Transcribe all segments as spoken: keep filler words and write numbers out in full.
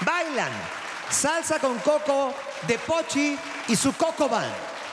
bailan Salsa con Coco de Pochi y su Coco Band.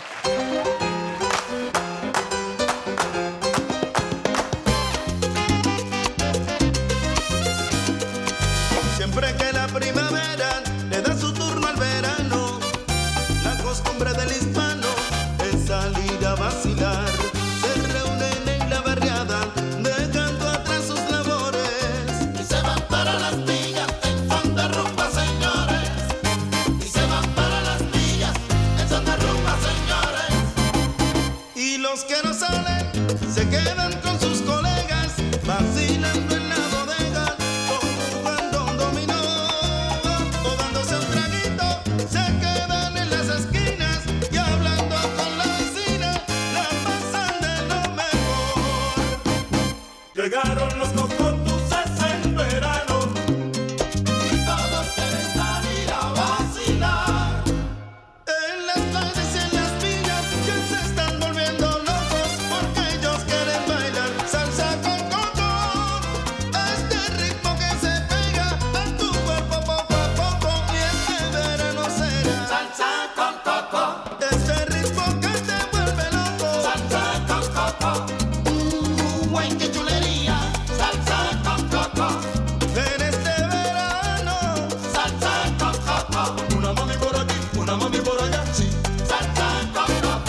Siempre que la primavera le da su turno al verano, la costumbre del hispano es salir a vacilar. Se reúnen en la barriada, dejando atrás sus labores, y se van para las villas en son de rumba, señores. Y se van para las villas en son de rumba, señores. Y los que no salen se quedan con sus colegas, vacilando en la bodega, jugando un dominó o dándose un traguito. Se quedan en las esquinas y hablando con la vecina, la pasan de lo mejor. Llegaron los cocotuces en verano y todos quieren salir a vacilar. En las calles y en las villas ya se están volviendo locos, porque ellos quieren bailar salsa con coco. Este ritmo que se pega a tu cuerpo poco a poco, y este verano será salsa con coco. Este ritmo que te vuelve loco, salsa con coco. Uh, güey, qué chulería, salsa con coco. En este verano, salsa con coco. Una mami por aquí, una mami por allá, sí, salsa con coco.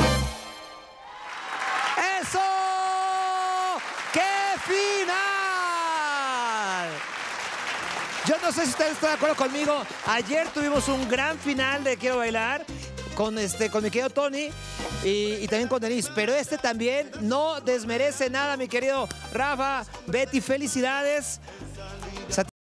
¡Eso! ¡Qué final! Yo no sé si ustedes están de acuerdo conmigo. Ayer tuvimos un gran final de Quiero Bailar con, este, con mi querido Tony y, y también con Denise. Pero este también no desmerece nada, mi querido Rafa. Betty, felicidades.